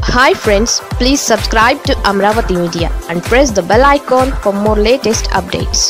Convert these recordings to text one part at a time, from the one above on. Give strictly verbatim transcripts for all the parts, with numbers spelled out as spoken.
Hi friends, please subscribe to Amravati Media and press the bell icon for more latest updates.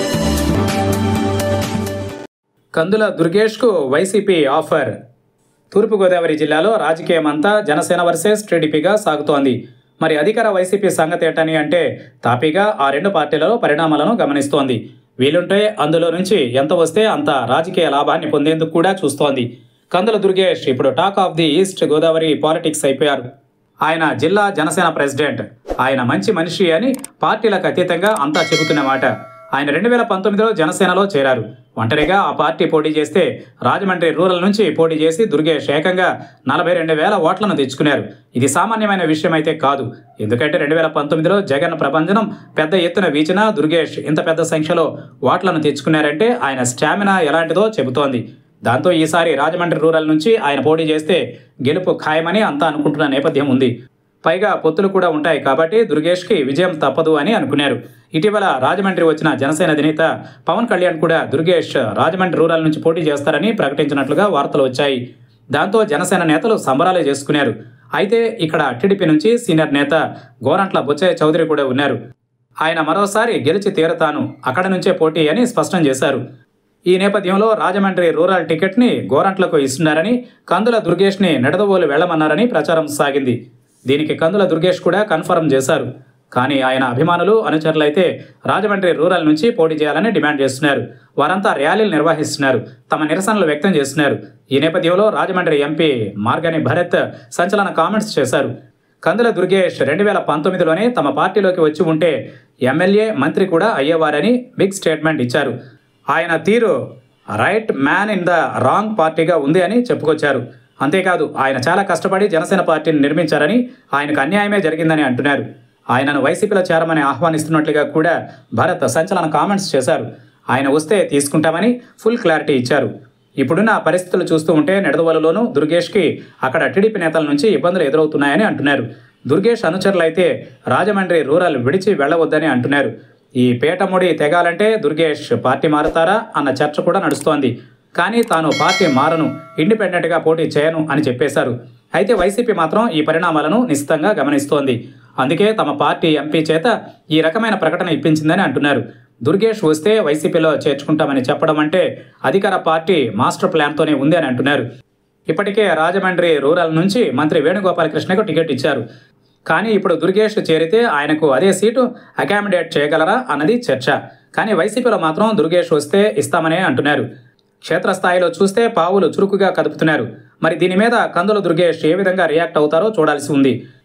Kandula దుర్గేష్కు YCP offer. తూర్పుగోదావరి జిల్లాలో రాజకీయమంతా Janasena versus టీడీపీగా సాగుతోంది. మరి అధికార వైసీపీ సంగతి ఏంటని అంటే తాపీగా ఆ రెండు పార్టీలలో పరిణామాలను గమనిస్తోంది. వీలుంటే అందులో నుంచి ఎంత వస్తే అంత రాజకీయ లాభాన్ని పొందేందుకు కూడా చూస్తోంది. కందుల దుర్గేష్ ఇప్పుడు talk of the east Godavari politics అయిపోయారు. ఆయన జిల్లా జనసేన ప్రెసిడెంట్. ఆయన మంచి మనిషి అని పార్టీలకు అతీతంగా అంతా చెబుతున్న మాట. ఆయన రెండు వేల పంతొమ్మిదిలో జనసేనలో చేరారు. ఒంటరిగా ఆ పార్టీ పోటీ చేస్తే రాజమండ్రి రూరల్ నుంచి పోటీ చేసి దుర్గేష్ ఏకంగా నలభై రెండు వేల ఓట్లను తెచ్చుకున్నారు. ఇది సామాన్యమైన విషయం అయితే కాదు. ఎందుకంటే రెండు వేల పంతొమ్మిదిలో జగన్ ప్రభంజనం పెద్ద ఎత్తున వీచినా దుర్గేష్ ఇంత పెద్ద సంఖ్యలో ఓట్లను తెచ్చుకున్నారంటే ఆయన స్టామినా ఎలాంటిదో చెబుతోంది. దాంతో ఈసారి రాజమండ్రి రూరల్ నుంచి ఆయన పోటీ చేస్తే గెలుపు ఖాయమని అంతా అనుకుంటున్న నేపథ్యం ఉంది. పైగా పొత్తులు కూడా ఉంటాయి కాబట్టి దుర్గేష్కి విజయం తప్పదు అని అనుకున్నారు. ఇటీవల రాజమండ్రి వచ్చిన జనసేన అధినేత పవన్ కళ్యాణ్ కూడా దుర్గేష్ రాజమండ్రి రూరల్ నుంచి పోటీ చేస్తారని ప్రకటించినట్లుగా వార్తలు వచ్చాయి. దాంతో జనసేన నేతలు సంబరాలే చేసుకున్నారు. అయితే ఇక్కడ టీడీపీ నుంచి సీనియర్ నేత గోరంట్ల బుచ్చయ్య చౌదరి కూడా ఉన్నారు. ఆయన మరోసారి గెలిచి తీరతాను, అక్కడ నుంచే పోటీ అని స్పష్టం చేశారు. ఈ నేపథ్యంలో రాజమండ్రి రూరల్ టికెట్ని గోరంట్లకు ఇస్తున్నారని, కందుల దుర్గేష్ని నిడదవోలు వెళ్లమన్నారని ప్రచారం సాగింది. దీనికి కందుల దుర్గేష్ కూడా కన్ఫర్మ్ చేశారు. కానీ ఆయన అభిమానులు అనుచరులైతే రాజమండ్రి రూరల్ నుంచి పోటీ చేయాలని డిమాండ్ చేస్తున్నారు. వారంతా ర్యాలీలు నిర్వహిస్తున్నారు, తమ నిరసనలు వ్యక్తం చేస్తున్నారు. ఈ నేపథ్యంలో రాజమండ్రి ఎంపీ మార్గాని భరత్ సంచలన కామెంట్స్ చేశారు. కందుల దుర్గేష్ రెండు వేల పంతొమ్మిదిలోనే తమ పార్టీలోకి వచ్చి ఉంటే ఎమ్మెల్యే మంత్రి కూడా అయ్యేవారని బిగ్ స్టేట్మెంట్ ఇచ్చారు. ఆయన తీరు right man in the wrong పార్టీగా ఉంది అని చెప్పుకొచ్చారు. అంతేకాదు ఆయన చాలా కష్టపడి జనసేన పార్టీని నిర్మించారని, ఆయనకు అన్యాయమే జరిగిందని అంటున్నారు. ఆయనను వైసీపీలో చేరమని ఆహ్వానిస్తున్నట్లుగా కూడా భరత్ సంచలన కామెంట్స్ చేశారు. ఆయన వస్తే తీసుకుంటామని ఫుల్ క్లారిటీ ఇచ్చారు. ఇప్పుడున్న పరిస్థితులు చూస్తూ ఉంటే నిడదవోలులోనూ దుర్గేష్కి అక్కడ టీడీపీ నేతల నుంచి ఇబ్బందులు ఎదురవుతున్నాయని అంటున్నారు. దుర్గేష్ అనుచరులైతే రాజమండ్రి రూరల్ విడిచి వెళ్లవద్దని అంటున్నారు. ఈ పీఠముడి తెగాలంటే దుర్గేష్ పార్టీ మారుతారా అన్న చర్చ కూడా నడుస్తోంది. కానీ తాను పార్టీ మారను, ఇండిపెండెంట్గా పోటీ చేయను అని చెప్పేశారు. అయితే వైసీపీ మాత్రం ఈ పరిణామాలను నిశితంగా గమనిస్తోంది. అందుకే తమ పార్టీ ఎంపీ చేత ఈ రకమైన ప్రకటన ఇప్పించిందని అంటున్నారు. దుర్గేష్ వస్తే వైసీపీలో చేర్చుకుంటామని చెప్పడం అంటే అధికార పార్టీ మాస్టర్ ప్లాన్తోనే ఉంది అని అంటున్నారు. ఇప్పటికే రాజమండ్రి రూరల్ నుంచి మంత్రి వేణుగోపాలకృష్ణకు టికెట్ ఇచ్చారు. కానీ ఇప్పుడు దుర్గేష్ చేరితే ఆయనకు అదే సీటు అకామిడేట్ చేయగలరా అన్నది చర్చ. కానీ వైసీపీలో మాత్రం దుర్గేష్ వస్తే ఇస్తామనే అంటున్నారు. క్షేత్రస్థాయిలో చూస్తే పావులు చురుకుగా కదుపుతున్నారు. మరి దీని మీద కందుల దుర్గేష్ ఏ విధంగా రియాక్ట్ అవుతారో చూడాల్సి ఉంది.